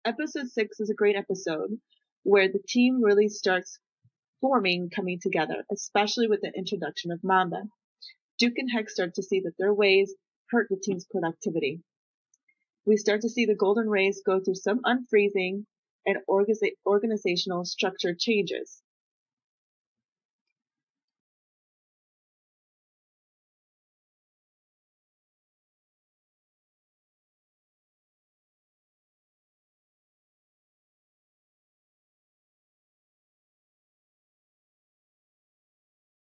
Episode 6 is a great episode where the team really starts forming, coming together, especially with the introduction of Mamba. Duke and Hex start to see that their ways hurt the team's productivity. We start to see the Golden Race go through some unfreezing and organizational structure changes.